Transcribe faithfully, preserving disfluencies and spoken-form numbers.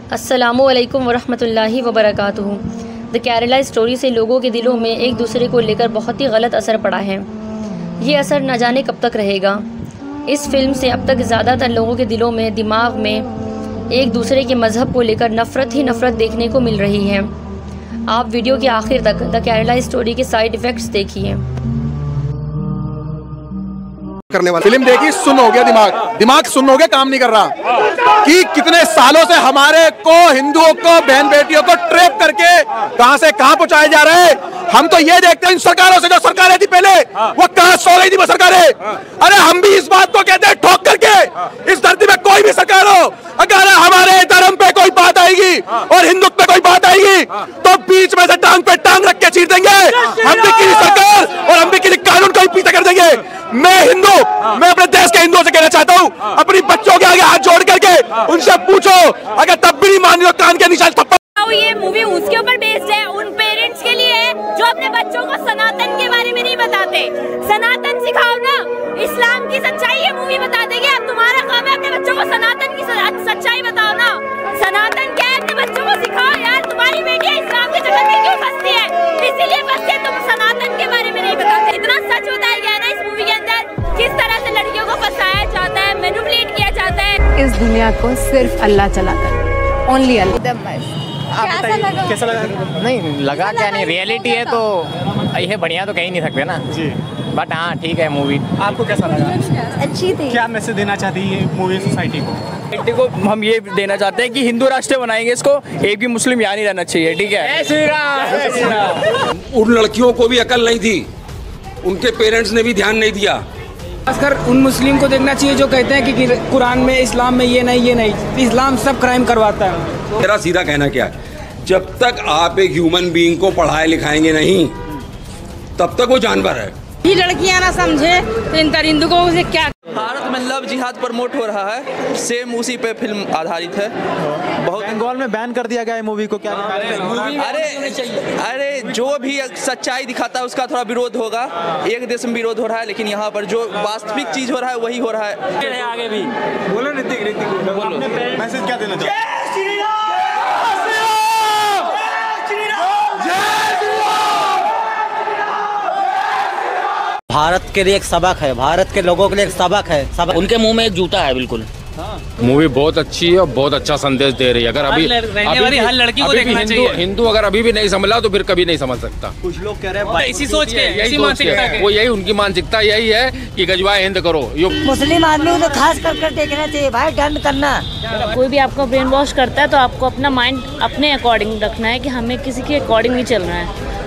अस्सलामु अलैकुम वरहमतुल्लाहि वबरकातुहू। द केरला स्टोरी से लोगों के दिलों में एक दूसरे को लेकर बहुत ही गलत असर पड़ा है। ये असर न जाने कब तक रहेगा। इस फिल्म से अब तक ज़्यादातर लोगों के दिलों में, दिमाग में एक दूसरे के मज़हब को लेकर नफ़रत ही नफ़रत देखने को मिल रही है। आप वीडियो के आखिर तक द केरला स्टोरी के साइड इफ़ेक्ट्स देखिए। करने वाला फिल्म देखी, सुन हो गया दिमाग दिमाग सुन हो गया, काम नहीं कर रहा कि कितने सालों से हमारे को, हिंदुओं को, बहन बेटियों को ट्रैप करके कहां से कहां पहुंचाए जा रहे हैं। हम तो ये देखते हैं इन सरकारों से, जो सरकारें थी पहले वो कहां सो गई थी वो सरकारें। अरे हम भी इस बात को कहते हैं ठोक करके, इस धरती में कोई भी सरकार हो, अगर हमारे धर्म पे कोई बात आएगी और हिंदुत्व पे कोई बात आएगी तो बीच में से टांग पे टांग रख के चीर देंगे। हम भी किसी सरकार और हम भी किसी कानून को पीछे कर देंगे। मैं हिंदू, मैं अपने देश के हिंदुओं से कहना चाहता हूँ, अपनी बच्चों के आगे हाथ जोड़ करके उनसे पूछो, अगर तब भी नहीं मान रही हो कान के निशान थप्पड़। ये मूवी उसके ऊपर बेस्ड है, उन पेरेंट्स के लिए है जो अपने बच्चों को सनातन के बारे में नहीं बताते। सनातन सिखाओ ना, इस्लाम की सच्चाई ये मूवी बता देगी। अब तुम्हारा काम है अपने बच्चों को सनातन की सच्चाई बताओ ना। सनातन क्या है अपने बच्चों को सिखाओ यार। तुम्हारी बेटी इस्लाम के चक्कर में क्यों फंसती है? इसीलिए फंसती है, तुम सनातन के बारे में नहीं बताते। इतना सच बताया गया ना इस मूवी के अंदर, किस तरह से लड़कियों को फंसाया जाता है, मैनिपुलेट किया जाता है। इस दुनिया को सिर्फ अल्लाह चलाता है, ओनली अल्लाह। कैसा लगा? कैसा लगा? नहीं लगा क्या नहीं, रियलिटी है तो ये बढ़िया तो कह ही नहीं सकते ना जी। बट हाँ ठीक है मूवी। आपको कैसा लगा? अच्छी थी। क्या मैसेज देना चाहती है ये मूवी सोसाइटी को? सोसाइटी को हम ये देना चाहते हैं कि हिंदू राष्ट्र बनाएंगे इसको, एक भी मुस्लिम यहाँ नहीं रहना चाहिए, ठीक है। उन लड़कियों को भी अकल नहीं थी, उनके पेरेंट्स ने भी ध्यान नहीं दिया। खासकर उन मुस्लिम को देखना चाहिए जो कहते हैं कि कुरान में, इस्लाम में ये नहीं ये नहीं, इस्लाम सब क्राइम करवाता है। मेरा सीधा कहना क्या है, जब तक आप एक ह्यूमन बीइंग को पढ़ाए लिखाएंगे नहीं तब तक वो जानवर है। ये लड़कियां ना समझे तो इन दरिंदों से क्या। भारत में लव जिहाद प्रमोट हो रहा है, सेम उसी पे फिल्म आधारित है। बहुत बंगाल में बैन कर दिया गया है मूवी को, क्या? अरे अरे जो भी सच्चाई दिखाता है उसका थोड़ा विरोध होगा। एक देश में विरोध हो रहा है, लेकिन यहाँ पर जो वास्तविक चीज हो रहा है वही हो रहा है। आगे भी बोलो ऋतिक, ऋतिक मैसेज क्या देना चाहते? भारत के लिए एक सबक है, भारत के लोगों के लिए एक सबक है, सबक। उनके मुंह में एक जूता है बिल्कुल। मूवी बहुत अच्छी है और बहुत अच्छा संदेश दे रही है। अगर अभी अभी हर लड़की को देखना चाहिए। हिंदू अगर अभी भी नहीं समझा तो फिर कभी नहीं समझ सकता। कुछ लोग कह रहे हैं इसी सोच के, यही मानसिकता वो यही उनकी मानसिकता यही है कि गजवा हिंद करो। मुस्लिम आदमी को खास कर कर देखना चाहिए भाई, दंड करना। कोई भी आपको ब्रेन वॉश करता है तो आपको अपना माइंड अपने अकॉर्डिंग रखना है कि हमें किसी के अकॉर्डिंग नहीं चलना है।